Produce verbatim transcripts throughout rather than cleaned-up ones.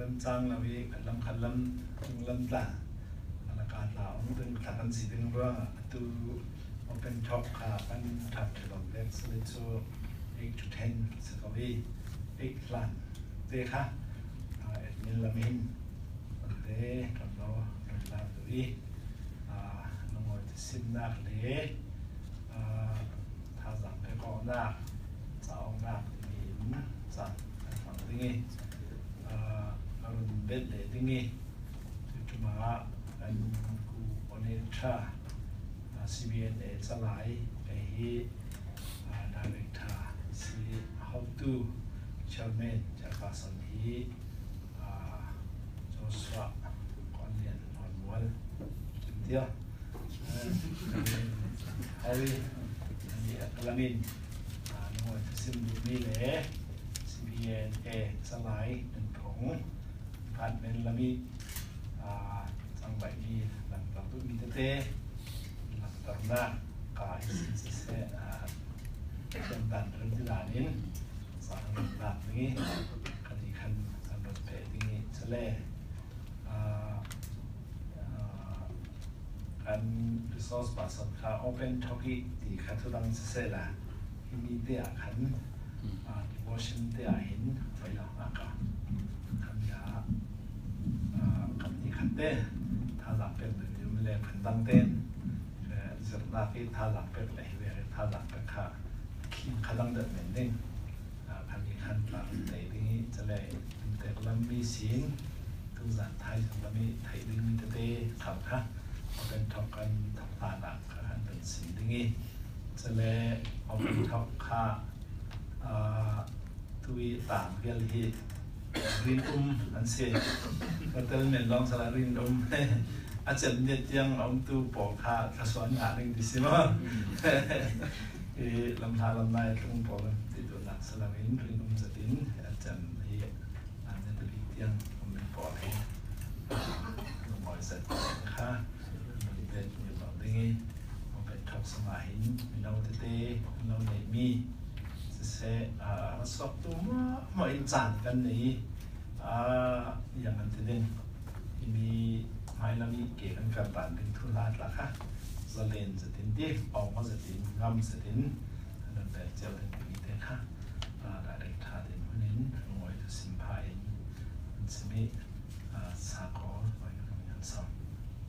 lâm trang là vì khẩn lâm khẩn lâm tung lâm ta là cả lão ông từng khả năng gì từng rồi tu open talk cả ban thật lòng đẹp sẽ cho eight to ten sẽ có vì eight lần thế khác admin là mình thế còn nó còn là vì nó ngồi xin nạp để thà rằng cái con nạp sao nạp mình rằngฝั่งที่นี่อารมณ์เบ็ดเลยที่นี่จุมาอันกูอเนชา ซี บี เอ็น เอ สลายไอ้ที่ดีเรกเตอร์ซี how to chairman จากภาษาที่โจสวะก่อนเรียนหอนม้วนจุดเดียวเอาดิอันนี้กลามินน้องซิมดูมีเลย ซี บี เอ็น เอ สลายหนึ่งผงผ่านเป็นละมีจังใบมีหลังจากตุมีเตเต้หลังจากนั้นกายสิสิเสเป็นตันเรื่องที่หลานินสารหลักนี้คดีคันสารเพศนี้เสล่การ resource บาสันค่า open topic ที่ขัดทุดังเสล่ที่มีเดียขันวอชิงตันเห็นไฟหลังอากาศคำยาคำนี้ขันเต้ถ้าหลักเป็นหรือไม่เล่นขันตั้งเต้นจะนักที่ถ้าหลักเป็นอะไรเวรถ้าหลักเป็นข้าขี้ขันตั้งเดินเหมือนเด้งคำนี้ขันตั้งในที่จะเลยแต่ลำมีสินทุกอย่างไทยลำมีไทยดึงมีเต้ขับค่ะเป็นทอกกันทำตาหนักขันเป็นสินดึงนี้จะเลยเอาเป็นทอกข้าทุยต่างเรียลฮีรินอุ้มอันเสียก็เติมเหมือนลองสลายรินอุ้มอาจารย์เนี่ยยังเอาตัวปอกขาดกระสวนหาหนึ่งดิสิมั้งลำธารลำนายต้องปอกติดตัวหลักสลายรินรินอุ้มจะดิ้นอาจารย์ที่อันนี้ตัวอีกยังผมเป็นปอกให้ลงมอยเสร็จค่ะมันเป็นอยู่แบบนี้มันเป็นทับสมัยมีเราเต้เราในมีเสอ่าสอบตัวมาไม่จานกันนี่อ่าอย่างนั้นทีเด่นมีไม้ละมีเกี่ยวกับการปั่นเป็นทุนลาดละค่ะสเลนจะตินที่ออกมาจะตินงำจะตินนั่นแต่เจ้าเป็นมีแต่ค่ะอ่าได้ได้ท่าเด่นวันนี้หน่วยจะสิมพายมันจะมีอ่าสาขอไว้กับงานซ้ำ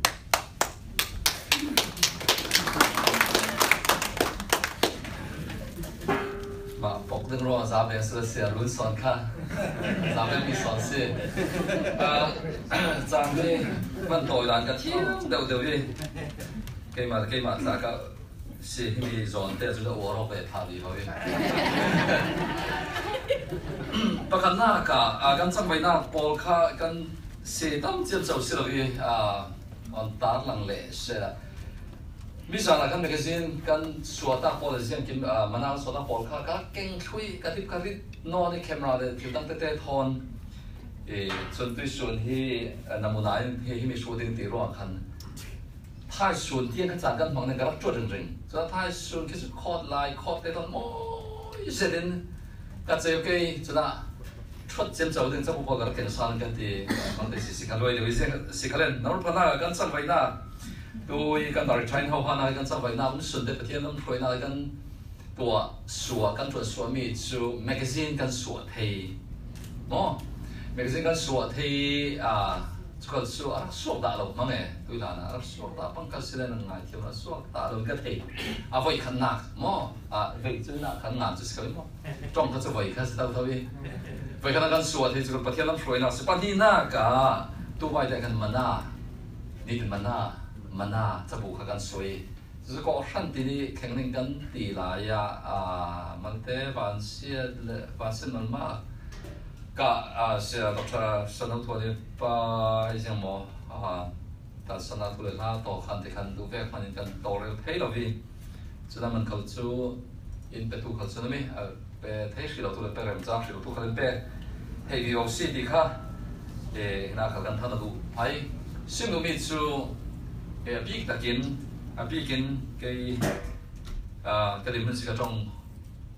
มาปกเรื่องรอสามเป็นสุดเสียรุ่นสอนค่ะสามเป็นมีสอนเสียจางที่มันโตอย่างกันที่เดี๋ยวเดี๋ยวยี่เกี่ยมาเกี่ยมาสักก็เสียที่มีสอนเดี๋ยวจะวัวเราไปทาดีเขายี่ประกันหน้าก็กันจังไปหน้าปอลค่ะกันเสียตั้งเจ้าเจ้าเสียเลยอ่าอันตาหลังเละเสียมิสาระกันเมกซินกันสวดตาโพลเซียนกินมานาวสวดตาโพลค่ะก็เก่งช่วยกันทิพย์กันทิพย์นอนในแคมราเลยที่ตั้งแต่เตะทอนเออส่วนตัวส่วนที่นามุนายที่ที่มีส่วนที่ตีรัวกันท้ายส่วนที่กันจากกันมองในกระดับจุดจริงๆส่วนท้ายส่วนที่สุดคอดลายคอดเตะทอนโอ้ยเสด็จก็จะโอเคจุดน่ะชุดเจ้าเจ้าดึงจะพอกันกันสานกันที่มันได้สิกันด้วยเดี๋ยวสิกันเล่นนั่นพนักกันสั่งไว้หน้าโดยการตัดใช้เขาพานากันสบายน้ำสุดเด็ดประเทศน้ำถอยนากันตัวสัวกันตัวสัวมีจูแมกกาซีนกันสัวเทเนาะแมกกาซีนกันสัวเทอ่าก็สัวสัวตาเรามั้งเนี่ยตัวนั้นนะสัวตาปังกัสเล่นง่ายที่ว่าสัวตาเราก็เทอ่ะไว้ขนาดมั้งอ่ะไว้จุดนั้นขนาดจะสิ่งมั้งจ้องเขาจะไว้กันสิเท่าเท่านี้ไว้ขนาดกันสัวเทจุดประเทศน้ำถอยนาสิปนีน่ากะตัวไว้ได้กันมานานี่เป็นมานามันน่าจะบุกกันสวยจะก็ขั้นที่นี่แข่งกันตีลายอ่ามันเตะวันเสียเลวันเสียมันมากก็อ่าเสียดอกสนุกทัวร์นี้ไปยังมออ่าแต่สนุกทัวร์ล่าต่อขั้นที่ขั้นดูเพื่อขั้นกันต่อเร็วเท่าวีฉะนั้นมันเขาจูอินเปตูเขาจูนี่เออเปเท่สิเราทัวร์เปเริ่มจากสิเราทัวร์ขั้นเปเฮ้ยวิวสิดีค่ะเอ๊ะน่าขันท่านดูไปซึ่งดูมีจูเออปีกตะกินอ่ะปีกินกี่อ่าก็ได้มันสิกระจง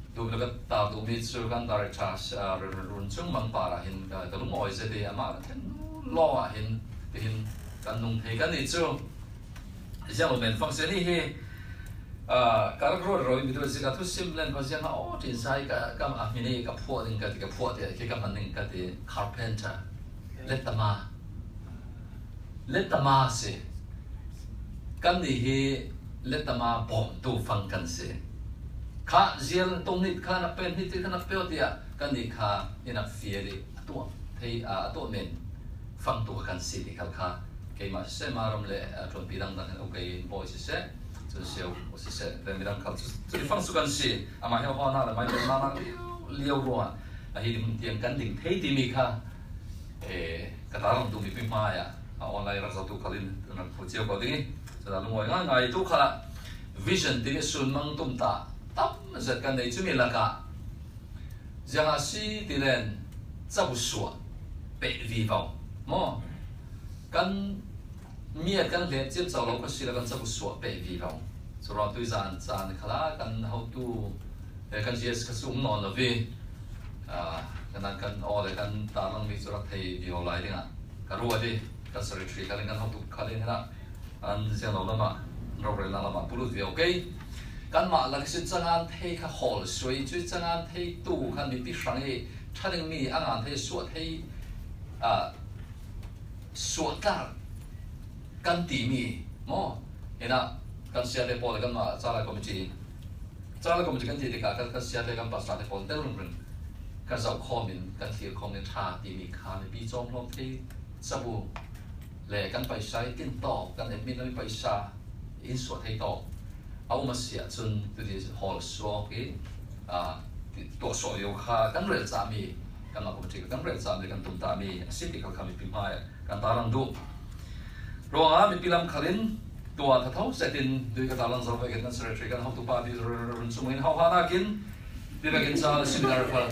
ดูแล้วก็ตาดูมีชื่อกันดาร์ชาชารุ่นช่วงมังป่าเห็นแต่ลุงอ้อยเสด็จมาเห็นล้อเห็นเห็นกันนุ่งเทกันนี่จู่เจ้าเหมือนฟังเสียงนี่เฮการรู้เรามีตัวสิ่งที่ซิมเลนเขาเสียงว่าโอ้ที่ใช้กับกับอามินีกับพวกนึงกับกับพวกเดียวกับมันนึงกับที่คาร์เพนเตอร์เล็ดตมาเล็ดตมาสิกันนี่เฮเล็ดตมาบ่มตูฟังกันสิข้าเจียนตรงนี้ข้านับเป็นนี่ที่ข้านับเป็นเดียกันนี่ข้านี่นับเฟียดิตัวที่อ่าตัวเมนฟังตัวกันสิที่ข้าข้าเกี่ยมาเสมารำเล่จนปีดังดังโอเคบอยเสจนเชียวเสแต่ไม่ดังเขาจะฟังสุกันสิอามาเฮาฮอน่าเลยไม่เป็นมามาเลี้ยวรัวไอ้ที่มันเตียงกันดิ่งเทที่มีข้าเอ่อกระตาลงตัวมีพิมพ์มาอ่ะออนไลน์เราจะตัวเขาดินนั่นผู้เชี่ยวเขาดิจะได้รู้ว่าง่ายๆทุกขณะวิชั่นที่ส่วนมังตุ้มตาตั้มจะกันในจุดนี้ละก็ยังอาศัยที่เล่นจะบุษวะเปรีวมั้งกันมีกันเลี้ยงเจ้าเจ้าเราก็สิละกันจะบุษวะเปรีวสุดเราตัวจานจานขลากันเขาตัวกันเจสก็สุ่มนอนละวิอ่ากันนั้นกันอ๋อเลยกันตาลังมีสุดที่วิโอไลดิ้งอ่ะก็รู้ว่าดิกันสริทรีกันกันเขาตัวกันเลยนะอันเสียงเราละมาเราเรียนละมาพูดวิโอเคกันมาหลังจากจังานเทข้าหอลสวยจุดจังานเทตู้ขันมีปีสังเอถ้าดึงมีอ่างเทสวดเทอ่าสวดกันกันตีมีมั้งเห็นนะกันเสียเดปอลกันมาจ้าละก็ไม่จีจ้าละก็ไม่จีกันจีดีกันกันเสียเดกันภาษาเดปอลเต้าลุ่มกันกันจะคอมมินกันที่คอมมินชาตีมีขาในปีจอมลมเทสบู่แหล่กันไปใช้กินต่อกันเอ็มมินไปใช้อินสวดเทต่อเอามาเสียจนตัวที่หอลสวอกีอ่าตัวสวยอยู่ค่ะกันเรียนสามีกันมาผมจีกันเรียนสามีกันตุ้มตามีสิ่งที่เขาทำมีพิมพ์ให้กันตาลังดูรวมอ่ะมีพิลามขลินตัวทัดเท้าเสร็จด้วยกันตาลังจะไปกันเสร็จกันเขาตุปาดีรุ่นสมัยเขาหาหน้ากินดีไปกินซาสิ่งนั้นพอ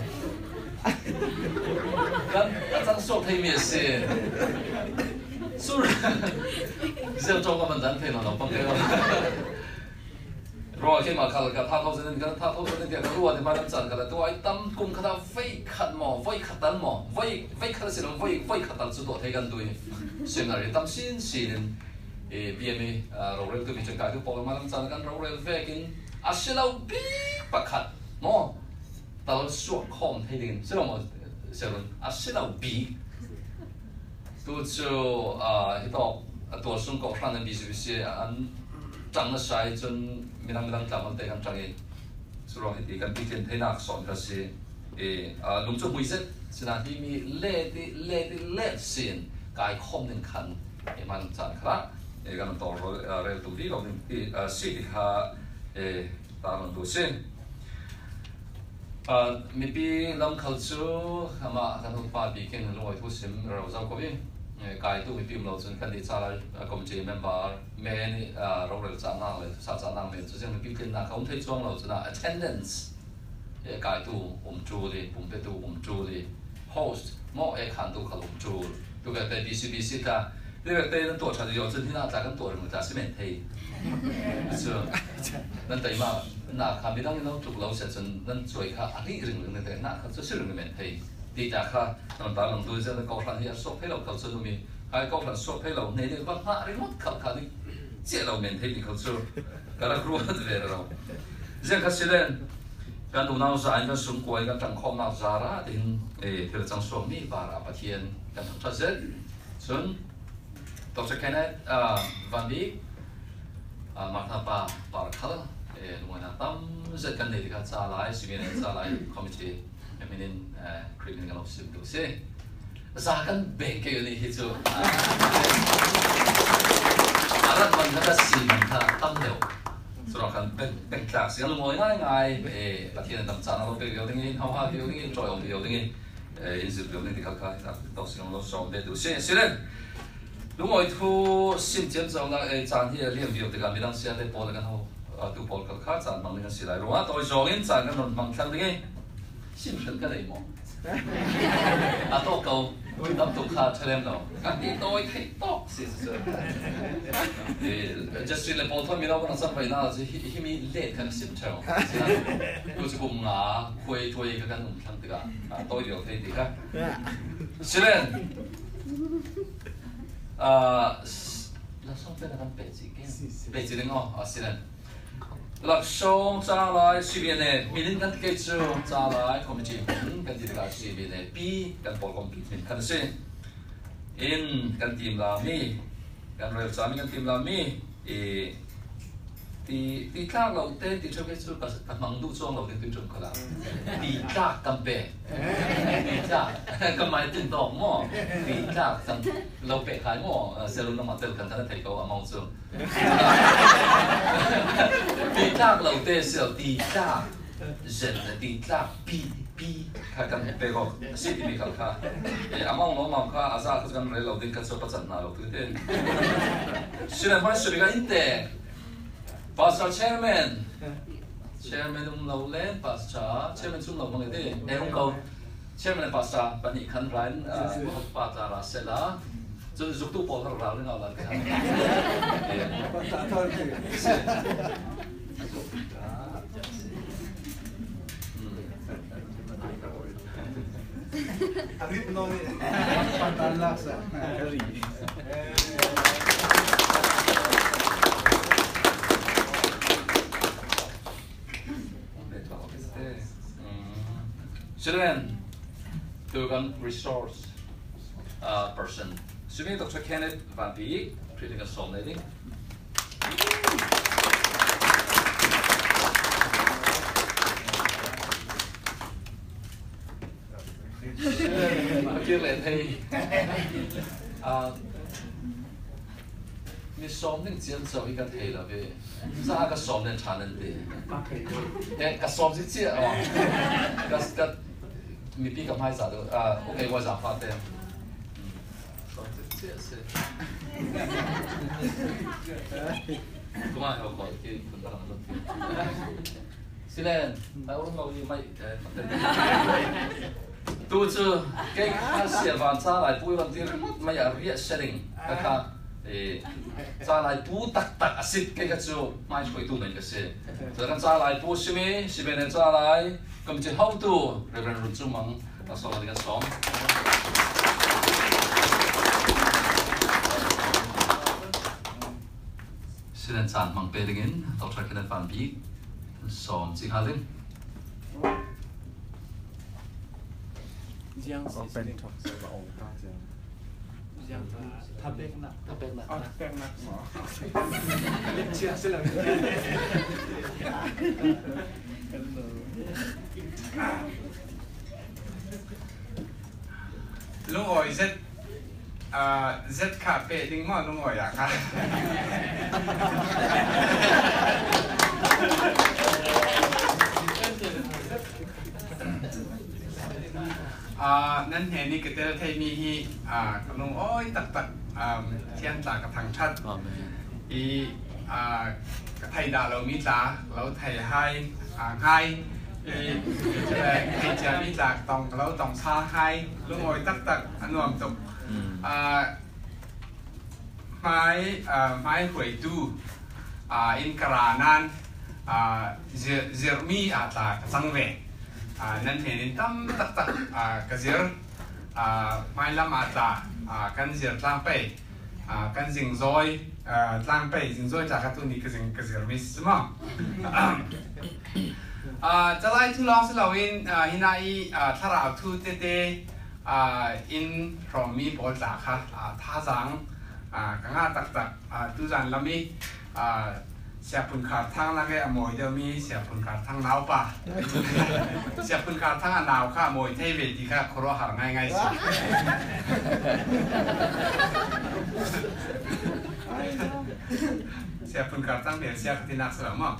กันอาจารย์สวดให้มีสิสุดเจ้าจงก็มันดันเพลนเราปังเกลรอขึ้นมาขัดกับท่าเขาเส้นกันท่าเขาเส้นเดียวกันรู้ว่าที่มาดันจันกันตัวไอ้ตั้มกุมขัดไฟขัดหมอไฟขัดตันหมอไฟไฟขัดเสร็จแล้วไฟไฟขัดตันสุดตัวเทกันด้วยเส้นอะไรตั้มสิ้นสิ้นเอ่อบีเอ็มเอ่อเราเรียกตัวพิจารณาคือพอมาดันจันกันเราเรียกเวกินอาศัยเราบีปักขัดหมอตลอดสวดคอมให้ดินใช่ไหมเสร็จแล้วอาศัยเราบีตัวเจ้าอ่าที่ต่อตัวส่วนของพระนันบีสิบิเสียอันจังนะใช้จนมีทั้งมีทั้งจำมันแต่กันจังเองสุดท้ายที่กันพิจารณาให้นักสอนก็สิเอ่อลุงจุ่มวิเศษสินะที่มีเล่ที่เล่ที่เล่เสียนกายคมหนึ่งคันเอมันจันครับเอ่อกันต่อเราเรียนตัวที่เราที่เอ่อสิ่งที่เขาเอ่อตามตัวเส้นอ่ามีปีลำเขาจูอามากันทุกป่าปีกันลงไว้ทุกสิ่งเราจะก็วิ่งกายตู้มีพิมพ์เราจนกันที่ชาลาคอมจีเมมเบอร์เมนี่เราเรียนจำนั่งเลยศาสตร์นั่งเลยจะมีพิมพ์นะเขาไม่ช่วงเราจะนะ attendance กายตู้ผมจูเลยผมไปตู้ผมจูเลย host หม้อเอกขันตู้เขาผมจูตู้ก็แต่ B C B C ค่ะเรื่องเต้นตัวฉันจะยอมจนที่น่าจะกันตัวมันจะสิเมนเทใช่นั่นแต่มาหน้าคำไม่ต้องเราถูกเราเสร็จจนนั่นสวยค่ะอันนี้เรื่องเรื่องแต่หน้าเขาจะชื่อเรื่องเมนเทดีจากค่ะตอนตาลงดูจะกอฟันที่สอบให้เราเขาจะมีไอ้กอฟันสอบให้เราในเรื่องว่าหน้าเรื่องว่าเขาเขาที่เจ้าเราเมนเทที่เขาจะการครัวจะเป็นเราเรื่องขั้นเรื่องการดูน้าจ่ายกันสุ่มกวยกันตั้งข้อมาจาระถึงเอ่อที่เราจังสวมมีบาราปะเทียนกันทั้งชัดเจนส่วนต่อจากนั้นอ่าวันนี้อ่ามาทำปาปาร์คัลเอ่อหน่วยนักตั้มเสร็จกันในที่เขาจะไล่สิ่งนี้จะไล่คอมมิชชั่นเอมินินเอ่อครีมกันออฟซิมดูสิจะกันเบรกอยู่ในที่จู่อารัตมันก็จะสิ่งที่ตั้มเดียวส่วนกันเป็นเป็นคลาสกันหน่วยง่ายง่ายเอ่อปะเทียนตั้มจานเราไปเดียวนี้เขาหาเดียวนี้จอยเดียวนี้เอ่ออินสิบเดียวนี้ที่เขาขายต่อสิ่งเราสอบเด็ดดูสิสิเล่น如果图新建造那诶，站起来练表，这个没当时在播那个吼，啊，都播个卡站，忙那个时来，如果到上年站个弄忙看那个，新生个来么？啊，多高 đâm tục khá cho em đâu các đi tôi thấy tốt xí xí thì just là bộ thôi mình đâu có sắp phải nào thì hi mi lệ cái sim theo tôi sẽ cùng ngã quay quay cái cái nông thang tự cả tôi điều thấy thì cả xí lên à là xong cái là cái bể gì cái bể gì đấy ngon à xí lên lạc song trả lại suy biên này mình nên cái chỗ trả lại không chỉ mình cái gì cái suy biên này pi cái bộ công việc mình cái gì in cái team là mi cái rồi sao mình cái team là mi thì thì thì khác đầu tiên thì cho cái chỗ cái cái mang đủ trong đầu tiên tôi chọn cái là thì khác cái bể thì khác cái máy tin tổng mò thì khác cái lâu bể khai mò sẽ luôn nằm ở trên cái thằng thầy cậu among số thì khác đầu tiên sẽ thì khác dần thì khác pi pi cái cái bể có xịt đi cái khác among nó mà khác asa cái cái đầu tiên cái số bắt chặt nào đầu tiên xin em hỏi sự cái inte Pastor Chairman, Chairman um lâu lên Pastor, Chairman sum lâu mang cái em không câu, Chairman Pastor, bạn nhị khăn rán, học Pastor là sẽ là, rồi giúp tu bổ thằng ráo lên nào là cái hàng, Arif no ni, pantalah sa, kari. Children, Dugan resource uh, person. Sumi Doctor Kenneth Van Beek, critical sonating. Kia lên thì mi xóm nên chiến sau cái thầy là về ra cái xóm nên chán nên đi cái cái xóm gì chứ à cái cái mi pi cầm hai giờ được à ok tôi giảm phát tiền xóm gì chứ chứ cũng ai học hỏi cái phần đó là xin lên tao không ngồi như mày tôi chưa cái cái sự văn sa lại bùi văn tiền mày ở riết setting cái khác thì sa lại bùi tắc tắc xịt cái cái chỗ mai phải tu mình cái gì rồi cái sa lại bùi xí mi xí bên này sa lại cầm chỉ hậu tu Reverend Run Trung Mang là sau này cái xóm xin anh chàng mang bê đình Doctor Kenneth Van Beek xóm chỉ hai linh Giang open talk sẽ là ổn ta chứ Giang tháp bếp nặng tháp bếp nặng tháp bếp nặng mà lịch chia sẽ là lúc ngồi rất à rất cà phê đinh mà lúc ngồi à ha à nên hệ này cái tên thầy mi hi à cái nông ôi tắc tắc à thiên tạc cái thằng chất ý à cái thầy đã lâu mi ta lâu thầy hai à hai ý thầy cha mi ta tòng lâu tòng xa hai lúc ngồi tắc tắc anh nuông tục à mai à mai huệ tu à in Karanan à Jeremy à ta sang về à nên thế nên tâm tắc tắc à cái gì à mai làm à ta à cái gì lang bay à cái gì rồi à lang bay gì rồi chắc cái tu này cái gì cái gì miss mà àจะไล่ทุลองสิเราอินอ่าฮินาอีอ่าถ้าเราทุเตเตอ่าอินพร้อมมีบอลจากค่ะอ่าท่าสังอ่ากังอาตักตักอ่าตุจันลามีอ่าเสียปุ่นขาดทั้งนักเอะมวยเดียวมีเสียปุ่นขาดทั้งหนาวป่ะเสียปุ่นขาดทั้งหนาวค่ะมวยเทเวทีค่ะครัวหาง่ายง่ายสิเสียปุ่นขาดทั้งเบียร์เสียที่นักสลับมั้ง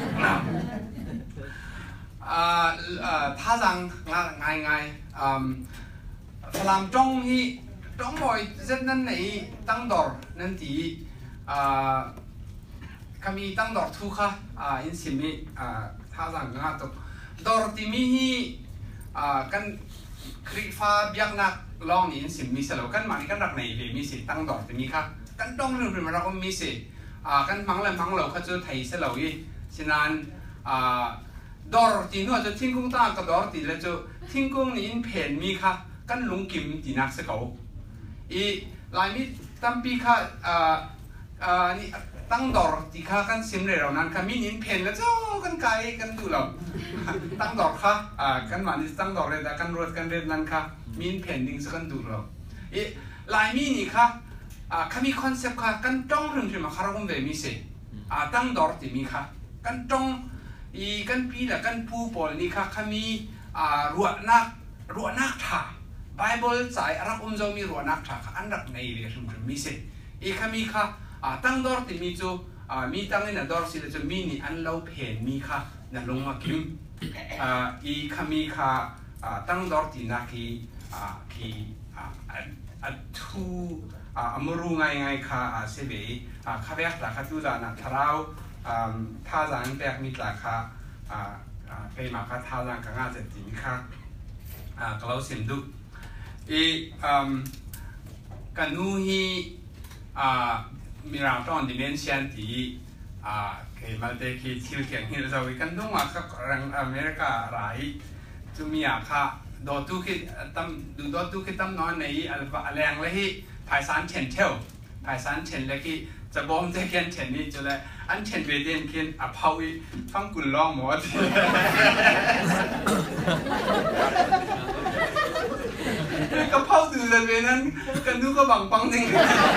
อ่าอ่าท่าจังง่ายง่ายอ่าสลามจงฮีจงมวยเจ็ดนั่นไหนตั้งดอร์นั่นทีอ่าkami tang dor thu kha a in simi a tha jang nga to dor ti mi hi a kan คริฟ้าเบียกนักลองนี่สิมีเสลกันมานี่กันรักในเวมีสิตั้งดอกจะมีค่ะกันต้องเรื่องเป็นมาเราก็มีสิอ่ากันมังเลยมังเราเขาจะไทยเสลยี่ฉะนั้นอ่าดอร์ตีนู้นจะทิ้งกุ้งตากับดอร์ตีแล้วจะทิ้งกุ้งนี่อินเพนมีค่ะกันลุงกิมตีนักสกาวอีลายมีตั้มปีค่ะอ่าอ่านี่ตั้งดอร์ตีค่ะกันซิมเลยเรานั้นค่ะมีอินเพนแล้วเจ้ากันไกลกันดูเราตั้งดอร์ค่ะอ่ากันมานี่ตั้งดอร์เลยแต่กันรถกันเรียนนั้นค่ะมีอินเพนดิ้งสักกันดูเราอีลายมีนี่ค่ะอ่าเขามีคอนเซปต์ค่ะกันจ้องเรื่องที่มาคาราคมเวมิเซอ่าตั้งดอร์ตีมีค่ะกันจ้องอีกันปีละกันผู้บอลนี่ค่ะเขามีอ่ารัวนักรัวนักท่าไบเบิลสายอารักอุมจะมีรัวนักท่าค่ะอันรักในเรื่องที่มีเซอีเขามีค่ะอ่าตั้งดอร์ตีมีจูอ่ามีตั้งในดอร์สิแล้วจะมีนี่อันเราเพนมีค่ะนั่นลงมาคิมอ่าอีเขามีค่ะอ่าตั้งดอร์ตีนักที่อ่าที่อ่าอันทูอ่าอมรูไงไงค่ะอ่าเสบีอ่าข้าเรียกหลักข้าดูจานะทาราวอ่าท่าจานแบกมีหลักค่ะอ่าอ่าไปมาค่ะท่าจานกังอาจจะตีค่ะอ่าก็เราเสียมดุอีอ่ากันนูฮีอ่ามีรางต้องดิเมนชันที่อ่าเคยมาเด็กที่ทิวเทียงที่เราวิกันดูมาค่ะรังอเมริกาหลายจุมีอ่ะค่ะดอตุกิตั้มดูดอตุกิตั้มนอนในอัลฟาแรงเลยที่ภายสารเชนเทลภายสารเชนเลยที่จะบอมจะเขียนเชนนี่จะเลยอันเชนเวเดนเขียนอภาวิฟังกุลล้อมหมดก็เผาดูเลยเวนั้นกันดูก็บังปังจริง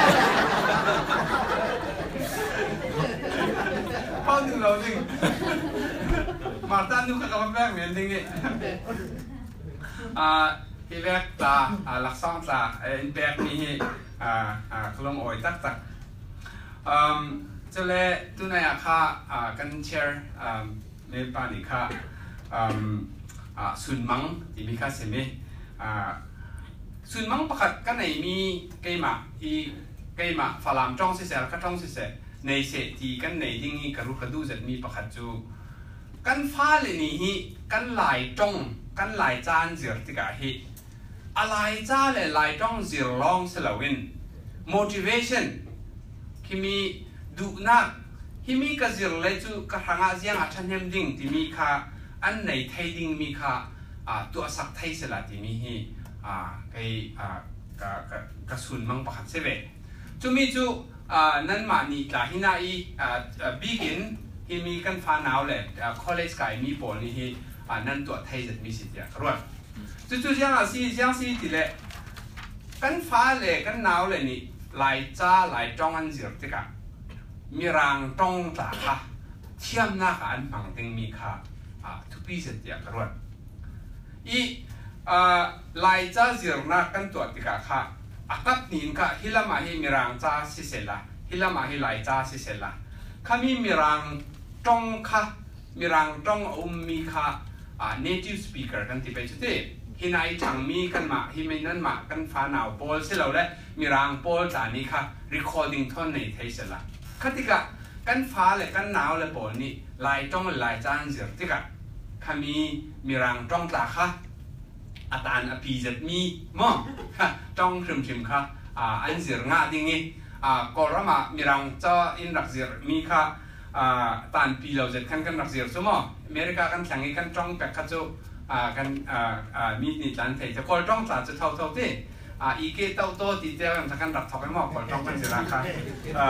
เผาดูเราจริงมาตั้งดูก็กำลังแบกเหมือนจริงนี่อ่าที่แบกตาอ่าหลักซ่องตาไอ้แบกนี่อ่าอ่าขลุ่มอ่อยตักตักอืมจะเล่ตัวไหนอะค่ะอ่ากันแชร์อ่าในป่านี่ค่ะอืมอ่าสุนมังที่มีค่ะเสมีอ่าส่วนมังประคัดกันในมีเกมอ่ะอีเกมอ่ะฝรั่งจ้องเสียแล้วก็จ้องเสียในเศรษฐีกันในยิ่งกระรุกระดูจะมีประคัดจูกันฟ้าเลยนี่ฮีกันหลายจ้องกันหลายจานเสียติกาฮีอะไรจ้าเลยหลายจ้องเสียลองเสลวิน motivation ที่มีดูนักที่มีกระเสียเลยจูกระหังอาเซียนอาชันเฮมดิ้งที่มีค่ะอันในไทยดิ้งมีค่ะอ่าตัวสักไทยเสละที่มีฮีอ่าไอ้อ่ากะกะกะสุนมังปะขัดเสเวจูมีจูอ่านั่นมานี่กะฮินาอีอ่าบิกินฮิมีกันฟ้าหนาวเลยอ่าคอลเลจกายมีปอนี่ฮิอ่านั่นตัวไทยจะมีสิทธิ์อย่างรวดจูจูยังอ่ะสิยังสิที่เลยกันฟ้าเลยกันหนาวเลยนี่หลายจ้าหลายจ้องอันเสียติกะมีรางจ้องตาค่ะเทียมหน้ากันฝั่งตึงมีค่ะอ่าทุกปีสิทธิ์อย่างรวดอีอ่าลายจ้าเสียงนักกันตัวติกาค่ะอากัดนินค่ะฮิลามาฮิมีรังจ้าสิเสละฮิลามาฮิลายจ้าสิเสละข้ามีมีรังจ้องค่ะมีรังจ้องอุมมีค่ะอ่า native speaker กันที่ไปจุดที่ฮินายจังมีกันมาฮิไม่นั่นมากันฟ้าหนาวโพลเสร็จแล้วแหละมีรังโพลจานี้ค่ะ recording ท่อนในไทยเสละข้าติกากันฟ้าเลยกันหนาวเลยโพลนี่ลายจ้องลายจ้าเสียติกาข้ามีมีรังจ้องตาค่ะอาตานอภิจัดมีมั่งจ้องชิมชิมค่ะอ่าอันเสียงาดิ่งนี้อ่ากอร์มามีรังจ้าอินรักเสียมีค่ะอ่าตานปีเราจะกันกันรักเสียสมออเมริกากันแข่งกันจ้องแปะข้าจูอ่ากันอ่าอ่ามีนิจันไทยจะกอจ้องตาจะเท่าเท่าที่อ่าอีเกต้าโตตีเจ้ากันกันรักทอกให้หมอกอจ้องกันเสียราคาอ่า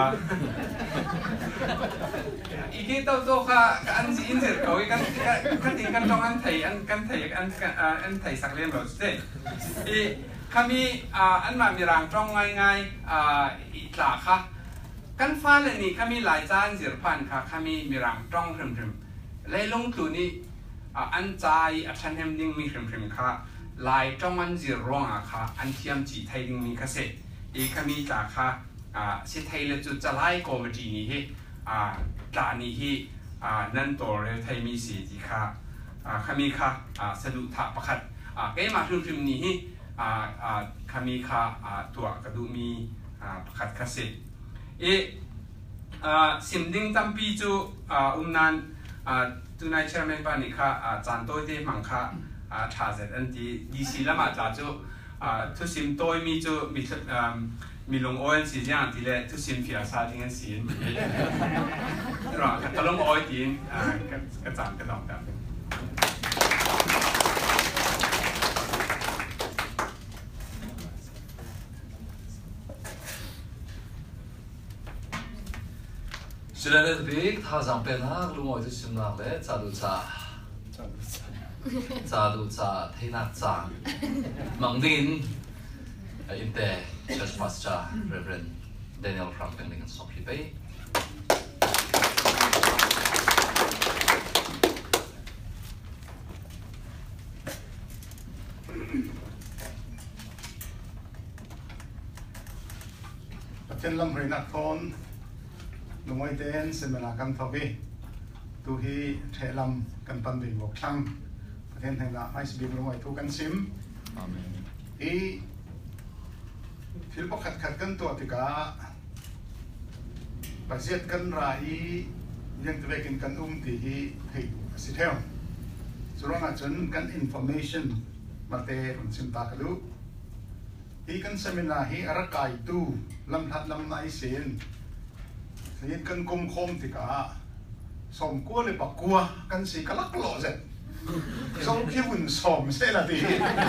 อีกที่ตัวตัวค่ะอันสิอินเสิร์ตเขาอีกกันกันถึงกันจองอันไทยอันกันไทยอันกันอันไทยสักเล่มแบบนี้อีข้ามีอ่าอันมามีรางจองง่ายง่ายอ่าอีกหลาค่ะกันฟ้าเลยนี่ข้ามีหลายจานเสียพันค่ะข้ามีมีรางจองพรึมๆเลยลงตัวนี้อ่าอันใจอัชันเฮมดิ้งมีพรึมๆค่ะหลายจองอันเสียร้องอ่ะค่ะอันเทียมจีไทยดิ้งมีกระเสกอีข้ามีจากค่ะอ่าสิไทยเลยจุดจะไล่โกมจีนี่เฮอ่าจานี้ที่อ่านั่นตัวเรไทยมีสีจีค่ะอ่าขมีค่ะอ่าสะดุดถาประคัดอ่าเกมาทุนทุนนี้อ่าอ่าขมีค่ะอ่าตัวกระดูมีอ่าประคัดกระเสกเออ่าสิมดิ้งตั้มปีจูอ่าอุ้มนันอ่าตัวนายเชอร์แมนปานิค่ะอ่าจานโต้ที่มังค่ะอ่าชาเสร็จอันที่ดีซีแล้วมาจากจู่อ่าทุกสิ่งตัวมีจู่มีอ่ามีลงโอ้ยสิอย่างที่เลยทุกสิ่งฟิลซาดิ้งสิ่งรอก็ลงโอ้ยดิ้งอ่าก็ก็จำก็ต้องจำสุดท้ายแล้วบิ๊กถ้าจำเป็นนะลุงอ้อยที่ชิมนักเลยจะดูจะจะดูจะที่นักจังมังดินอินเตอร์เชสมาสจ้าเรเวรนเดนิเอลฟรังเป็นลิงก์สองพี่ไปเช่นลำเรียนนักทอนลุงไอเดนเสมนากันทวีตัวฮีเทลำกันปันดิ่งบอกช่างประเทศไทยละไม่สบิมลุงไอทุกันซิมอีฟิลปขัดขัดกันตัวติกาประเทศกันรายยังจะไปกินกันอุ้มที่ฮีที่สิเทลส่วนอาจารย์กันอินโฟเมชันมาเตะรุ่นซิมตากลุอีกันเซมินาฮีอารักไก่ตู้ลำทัดลำนายเสียนเสียนกันกุมคมติกาสมกัวเลยปักกัวกันสีกลักหล่อเสร็จสมคิดวุ่นสมเสียละที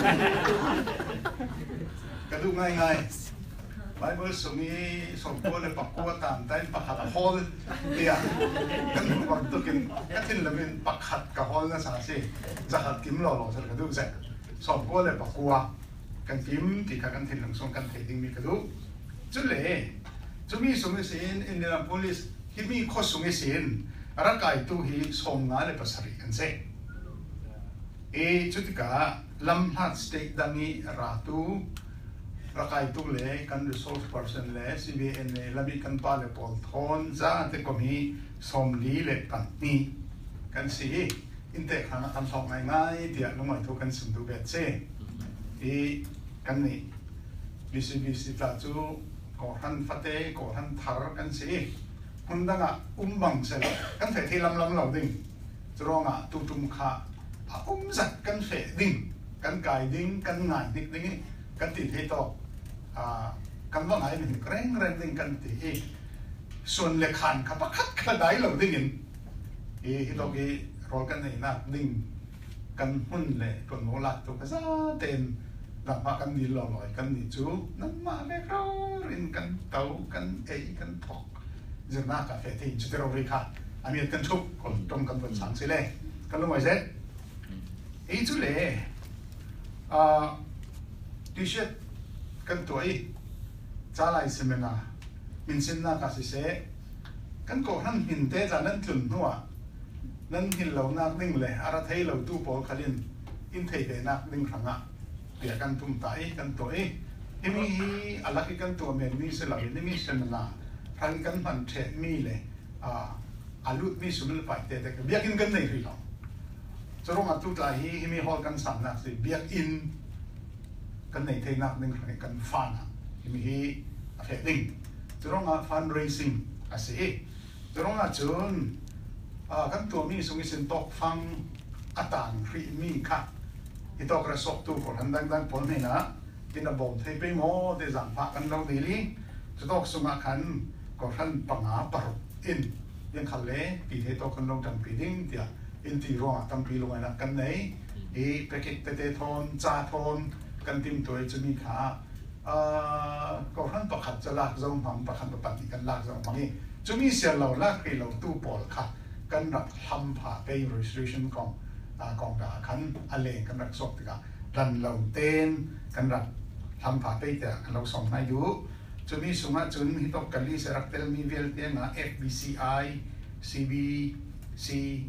กระดูง่ายง่ายไบเบิลสมีสมกัวเลยปักกัวตามแต่ปักขัดฮอลเดียกันปักตุกินกันทิ้งละเป็นปักขัดกับฮอลนั่นสาสิจะขัดกิมหล่อหล่อเสร็จกระดูเสร็จสมกัวเลยปักกัวกันกิมที่ขากันทิ้งหลังส่งกันเทดิ้งมีกระดูจุดเล่จุดมีสมัยสินอินเดียนาโพลิสที่มีข้อสมัยสินรักไก่ตู้ฮีส่งงานเลยภาษาอังกฤษเอจุดก้าลำพัดสเต็กดังนี้ราตูรักไก่ตู้เล่กัน resource person เล่ ซี บี เอ็น เล่ลำบิกันปาเล่ปอลทอนจ้าแต่ก็มีสมลีเล่ปันนี่กันสิอินเตอร์ขนาดทำสองง่ายๆเดี๋ยวลงมาทุกกันสิมดูเบ็ดเซ่เอกันนี่บิสิบิสิตาจูก่อทันฟัตเต้ก่อทันทาร์กันสิมันดังอ่ะอุ้มบังเสร็จกันเฟที่ลำลำเหล่าดิ่งจะร้องอ่ะตุ้มตุ้มขาอุ้มสักกันเฟดิ่งกันไก่ดิ่งกันหงายดิ่งดิ่งกันติดให้ต่ออ่ากันว่าไงหนึ่งแรงแรงดิ่งกันติดส่วนเล็กขันขับขัดกระไดเหล่าดิ่งเอ้ที่เราเกี่รอกันในนักดิ่งกันหุ่นเลยคนโมลัดตัวก็ซาเต็มหลังมากันดีหล่อหล่อยกันดีจูน้ำมาไม่เข้ารินกันเตากันเอกันพอกจะน่ากาแฟที่จุดเราเรียกค่ะอันนี้กันชุบคนตรงกันบนสังสิเล่กันลงไว้เสร็จอีจุเล่อ่าดิฉันกันตัวอีจ้าไลเซมินามินสินน่ากาสิเสกันก็นั่นหินเตจานั่นถึงหัวนั่นหินเหล่านักนิ่งเลยอาราเทเหล่าตู้ปอลคดินอินเทเดนักนิ่งขังอ่ะเดี๋ยวกันตุ้มไตกันตัวอีที่มีอะไรกันตัวเมนมีเสลายินมีเซมินาทางกันมันเทมีเลยอ่าอาลุดมีสุนัขไปเตะแต่เบียกินกันในหรือเปล่าจะร้องอัตุตาฮีมีฮอลกันสามนักสิเบียกินกันในเทนักหนึ่งกันฟันอ่ะมีฮีเฟดดิ้งจะร้องอ่ะฟันเรซิ่งอ่ะสิจะร้องอ่ะจนอ่ากันตัวมีสมิสินตกฟังอัตานฟรีมีค่ะที่ตกกระสอบตัวคนดังดังผลนี่นะที่ระบบเทไปโมเดจังพักกันเราดีลีจะตกสมัครกันก็ท่านปังอาปรุอินยังขันเล่ปีเทตกันลงจังปีดิ้งเดียอินที่รอตั้งปีลงไงนะกันไหนอีเปกิตเตทอนจ่าทอนกันติมตัวจะมีขาอ่าก็ท่านประคัดจะลากจงพังประคัดประปันกันลากจงพังนี่จะมีเสียเราลากไปเราตู้ปอลค่ะกันรับทำผ่าไป registration ของอ่ากองดาขันอะไรกันรับสอบติกาดันเราเต้นกันรับทำผ่าไปแต่เราส่งให้อยู่จะมีสมัครจุนที่ต้องการลิสรักเตลมีเวลเตียงนะ F B C I C B C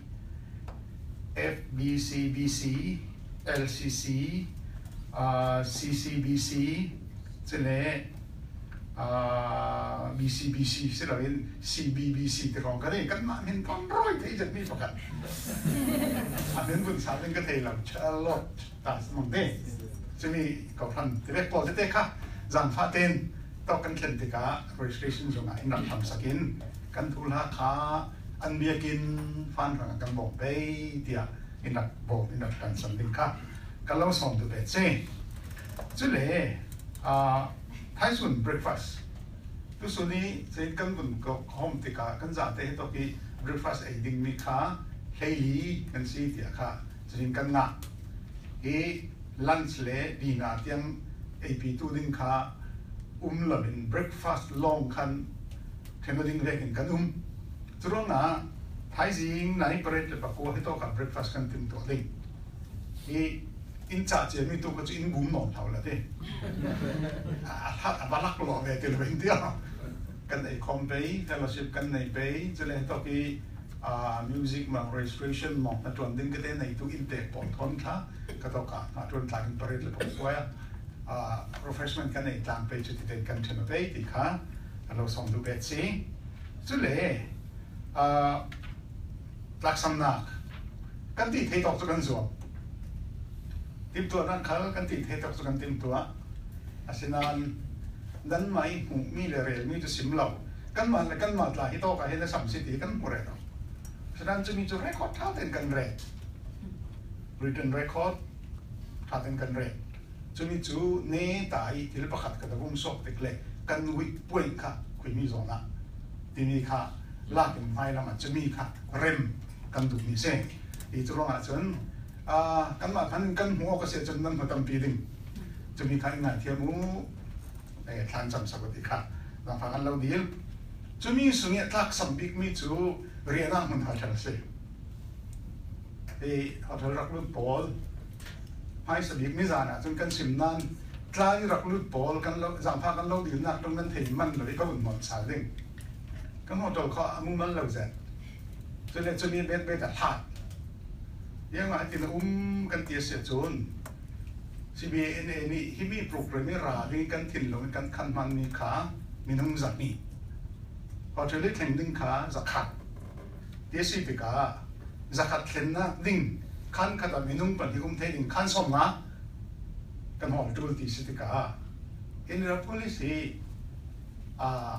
F B C B C L C C อ่า C C B C จะเล่อ่า B C B C เสร็จแล้วเป็น C B B C แต่ของกันเนี่ยกันมาเห็นฟังร้อยที่จะมีประกันอันนั้นคุณสาวเป็นกระเทยเราเชลล์ตาสมองเด้จะมีกับท่านที่เรียกปอดเต้ค่ะจังฟ้าเต้นต่อกันเข็นติกา registration ส่งอินดับทำสกินกันทุลาคาอันเบียกินฟันของกันบอกไปเดียอินดับบอกอินดับกันสัมผัสค่ะกันเราส่งตัวเบ็ดเซ่จุดเล่อ่าท้ายส่วน breakfast ตัวส่วนนี้เช่นกันบุญก็หอมติกากันจ่าเตะตัวกี้ breakfast ไอ้ดิ่งมีค่าเฮลีกันซีเดียค่ะเช่นกันงะเอ lunch เล่ดีนาเตียงไอปีตัวดิ่งค่าอุ้มหล่น breakfast long คันเทมดิ่งเล็กกันอุ้มจุดนั้นท้ายสิ่งไหนประเด็นปะกัวให้ตัวกับ breakfast กันถึงตัวดิ่งเออินจ่าเจมีตัวก็จะอินบุ้มหนอนเท่าละเด้ถ้าบาลักหล่อเลยเดี๋ยวเป็นเดียวกันในคอมเปย์ fellowship กันในเปย์จะเลยตัวกี้อ่า music มา registration มองนะจวนดึงก็ได้ในตัวอินเตอร์ปอนทอนค่ะก็ตัวกันนะจวนทางประเด็นเลยผมว่าอ่า refreshment กันในทางไปจุดที่เด่นกันเทนเปย์ที่ค่ะเราส่งดูเบสซี่จะเลยอ่าหลักสำนักกันที่ให้ตกตัวกันส่วนทีมตัวนั้นเขากันติดเหตุการณ์กันทีมตัวอาศัยนั้นนั้นไม่หูมีเรื่องมีจะสิมเหล่ากันมาเลยกันมาหลายตัวกันให้ได้สามสิบตีกันหมดเลยนะฉะนั้นจะมีจุดเรคคอร์ดท่าเต้นกันเร็ว written record ท่าเต้นกันเร็วจะมีจุดเนื้อตายที่เราประกาศกันตะกุ่มศพเด็กเล็กกันวิปป่วยค่ะคุยมีโซน่ะที่นี่ค่ะลากเป็นไฟแล้วมันจะมีค่ะเร็มกันดูมีเส้นอีจุดลงอ่ะจนอ่ากันมาทันกันหัวก็เสียจนนั้นมาทำปีดึงจะมีใครงานเทียมูเอ่อทานจำสักทีค่ะบางฝั่งเราดีลจะมีส่วนนี้ทักสัมบิกมีจูเรียนนั่งมันหาชันเสียเอ่อเขาเธอรักลุ่นปอลให้สบิกมิจานะจนกันสิมนั้นกลายรักลุ่นปอลกันเราจำพากันเราดีลนักตรงนั้นเห็นมันเลยก็บุญหมดสายดึงกันหัวตัวเขามุ่งมันเราเสร็จจะเลยจะมีเบ็ดเบ็ดแต่พลาดยังไงที่เราอุ้มกันเตียเสียจนซีบีเอ็นเอนี่ที่มีปลุกเลยไม่ราดีกันถิ่นลงกันคันมันมีขามีน้ำจักนี่พอเธอเลือกแข่งดึงขาจักขัดเตียสีปิกาจักขัดเข็นนะดึงคันขัดมีนุ่งปันที่อุ้มเทดึงคันสมนะกันหอมจูตีสีปิกาเอ็นรับ policy อ่า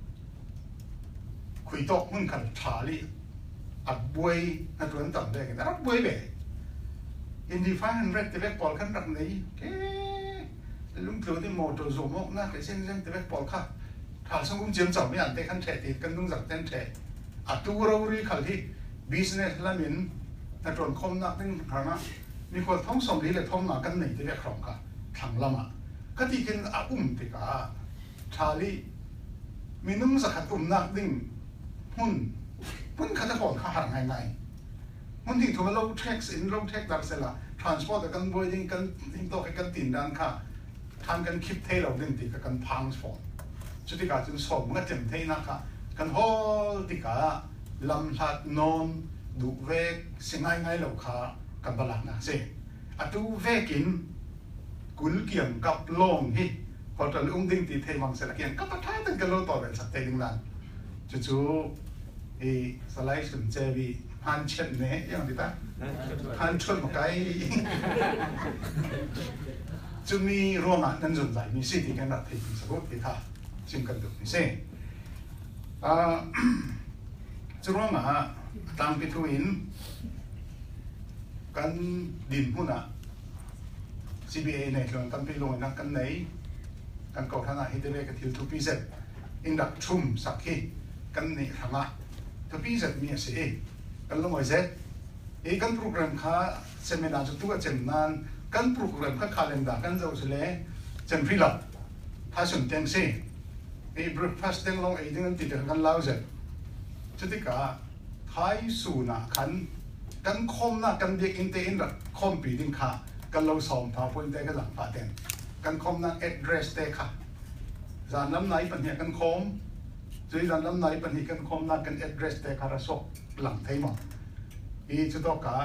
คุยโต๊ะมึงขัดชาลีอับบวยอันตัวนั้นต่ำได้กันแต่รับบวยแบบอินดีฟ้าหันเรตเตเวกปอลขันรักนี้เก๋ลุงเกลือที่โมโตโซมกน่าเกษตรเส้นเตเวกปอลค่ะถ้าสังคมเจียมจ่อไม่อันเตะขันเฉดกันต้องจับเต้นเฉดอัตัวเราเรียกขันที่ business ละมินอันตัวคมนักนึงครั้งนะมีคนท้องสมดีเลยท้องหนากันหนึ่งเตเวกครองค่ะถังละมาก็ที่กินอาอุ้มติกาชาลีมีนุ่งสักขัดอุ้มนักดึงหุ่นมันขัดจะบอกข้าหาง่ายง่ายมันถึงถูกเราเช็คสินเราเช็คดักเสร็จละ transport กันบอยดิ้งกันทิ้งตัวกันตินด้านข้าทำกันคลิปเทเราดิ้งติดกันพังสปอนจุดที่การจึงสมกันเต็มเทนะคะกันฮอลติกาลำหัดนอนดูเวกสิ่งง่ายง่ายเราค่ะกันบลักนะเสียอะดูเวกินกุลเกี่ยงกับลงฮิพอตอนอุ้งดิ้งติดเทมังเสร็จละเกี่ยงก็ต้องท้ายตั้งกันเราต่อเป็นสัตว์เทดิ้งนั้นจู่ๆไอ้สไลด์สุนเจวีฮันเช่นเนี่ยยังดีตาฮันชนมาไกลจะมีโรมานั่นสนใจมีสิ่งที่กันรักที่สกุลที่ท่าชิมกันดูนี่สิจะโรมาตามพิทูอินกันดินหุ่นอ่ะ ซี บี เอ เนี่ยลงกันไปลงนักกันไหนกันก่อท่านาฮิตเรกับทิลทูปีเซตอินดักชุ่มสักขีกันนี่ทำอ่ะทูปีเซตมีอะไรกันลงไว้เสร็จเอกันโปรแกรมข้าเซมินาร์จุดตัวเจมนานกันโปรแกรมข้าคาเลนดากันจะอุสเลเจมฟิลล์ถ้าสนใจสิเอบริฟัสเด้งลงเอเด้งติดกันเล่าเสร็จจุดที่ก้าท้ายสูน่ะขันกันคมน่ะกันเด็กอินเตอร์อินดักคอมปีดิ้งข้ากันเราสอมพาพูดได้กันหลังปาเต็นกันคมน่ะ address เตะข้าจานลำไหนปัญหากันคมจุดจานลำไหนปัญหากันคมน่ะกัน address เตะข้าระสกหลังเทมออีจุดต่อก้า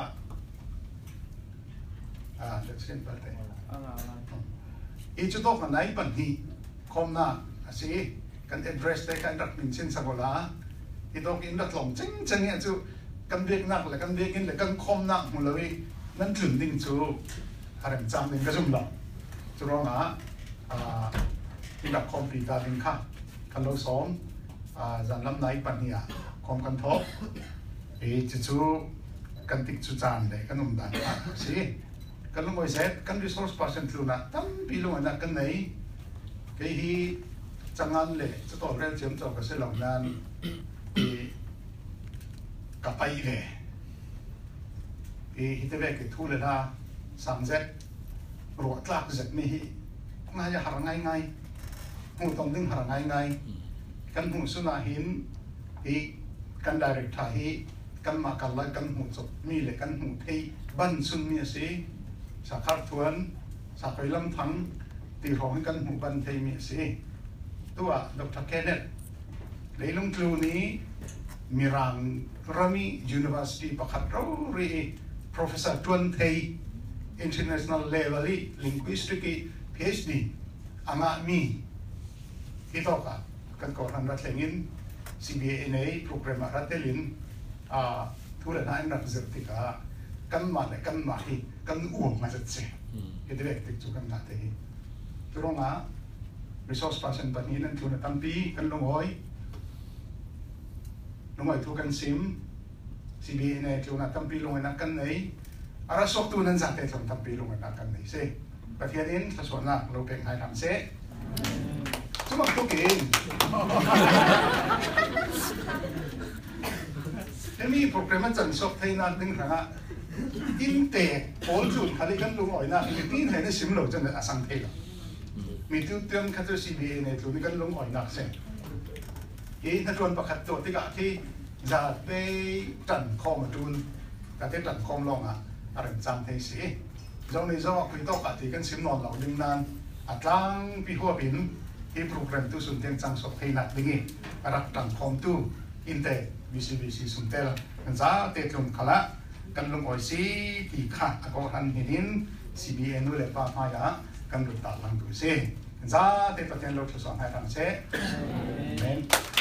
อ่าเด็กเส้นไปเตะอีจุดต่อกันไหนปัญหาคมน่ะสิกัน address เตะกันดักมินเช่นสักวันอีตัวกินดักหลงจริงจริงเนี่ยจูกันเบียกนักเลยกันเบียกกินเลยกันคมนักหมดเลยนั่นถึงดิ่งจูอะไรจำดิ่งก็จุ่มดักจูร้องอ่ะอ่าที่ดักคอมพิวเตอร์ดิ่งค่ะกันเราสอนอ่าจานลำไหนปัญญาคอมกันทบอีจูจูกันติดจูจานเลยกันนุ่มดันสิก็ kan lu ngoi set kan resource person tu na tam pilung anak kan nei cái hi changan le cho to rel chem cho ka se long nan i ka pai le i hi te ve ke thu le na sam zet ro tlak zet mi hi nga ya har ngai ngai hu tong ding har ngai ngai kan hu su na hin i kan direct tha hi kan ma kal la kan hu chok mi le kan hu thei ban sun mi se sa khar thuan sa kai lam thang ti ho kan hu ban thei mi seตัวดร. Kenneth เลยลงทุนนี้มีรังรามี University ประคัตเราเรีย Professor ทวนเทย International Level Linguistics PhD อ่างมีที่ต่อกันกันก่อนรัฐเลิน ซี บี เอ เอ็น เอ โปรแกรมรัฐเลินอ่าทุเรศนั้นนักศึกษากันมาเลยกันมาที่กันอ้วงมาจัดเสียที่เด็กติดจุกันนาเตยตรงนั้นresource person ปัจจุบันทุนตั้งปีกันลงหอยลงหอยทุกันซิม ซี บี เอ เอ็น เอ ทุนตั้งปีลงหอยนักกันไหนอาราสกตุนันจัดเต็มตั้งปีลงหอยนักกันไหนเซ่ประเทศนี้ถ้าส่วนนักเราเป็นให้ทำเซ่สมัครตัวกินแล้วมีโปรแกรมจันทร์สกไทยนัดหนึ่งครั้งอินเตะโอนจุดทะเลกันลงหอยนักมีตีนให้ได้ซิมโหลดจันทร์อาสังเทละมีตัวเตือนคัต ซี บี เอ เอ็น เอ ตัวนี้กันลงอ่อยนักเสียยี่นักชวนประคัตตัวที่กะที่จะได้จันคอมาจูนจะได้จันคอมลงอ่ะอะไรจำให้สิเจ้าในเจ้าคุยต่อกะที่กันซิมนอนเหล่าดึงนานอัดลังปีหัวบินที่โปรแกรมตู้สุนเทียนจังสกให้นักดิ้งรักจันคอมตู้อินเตอร์ บี ซี บี ซี สุนเทลกันจ้าเตะจุนขละกันลงอ่อยสิที่ข้าก็ทันเห็น ซี บี เอ็น นู่นเลยป้าพายะกันดูตาลังดูสิจ้าเตปะเทนโลกสอนให้ทำเสร็จ